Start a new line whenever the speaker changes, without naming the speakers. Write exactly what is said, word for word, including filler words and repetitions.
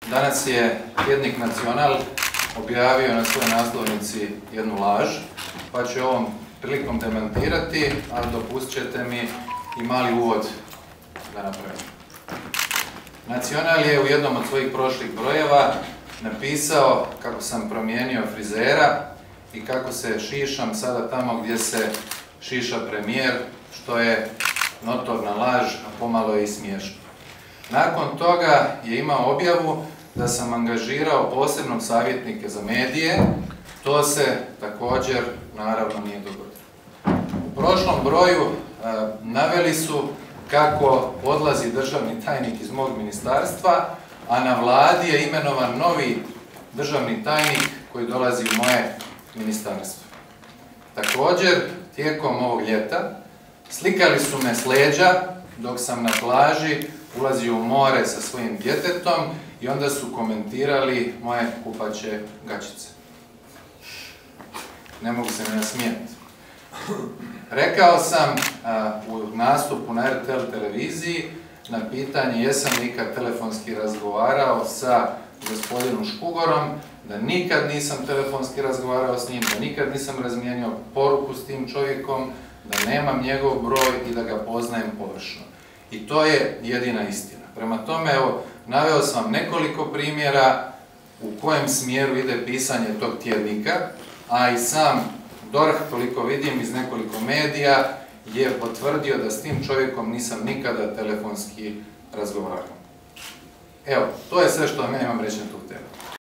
Danas je tjednik Nacional objavio na svojoj naslovnici jednu laž, pa ću ovom prilikom demantirati, ali dopustit ćete mi i mali uvod da napravim. Nacional je u jednom od svojih prošlih brojeva napisao kako sam promijenio frizera i kako se šišam sada tamo gdje se šiša premijer, što je notorna laž, a pomalo je i smiješno. Nakon toga je imao objavu da sam angažirao posebnog savjetnika za medije, to se također naravno nije dogodilo. U prošlom broju e, naveli su kako odlazi državni tajnik iz mog ministarstva, a na vladi je imenovan novi državni tajnik koji dolazi u moje ministarstvo. Također, tijekom ovog ljeta, slikali su me s leđa dok sam na plaži ulazio u more sa svojim djetetom i onda su komentirali moje kupaće gaćice. Ne mogu se ne nasmijeti. Rekao sam a, u nastupu na er te el televiziji na pitanje jesam li ikad telefonski razgovarao sa gospodinom Škugorom, da nikad nisam telefonski razgovarao s njim, da nikad nisam razmijenio poruku s tim čovjekom, da nemam njegov broj i da ga poznajem površno. I to je jedina istina. Prema tome, evo, naveo sam vam nekoliko primjera u kojem smjeru ide pisanje tog tjednika, a i sam D O R H, koliko vidim iz nekoliko medija, je potvrdio da s tim čovjekom nisam nikada telefonski razgovarao. Evo, to je sve što vam ja imam reći na tu temu.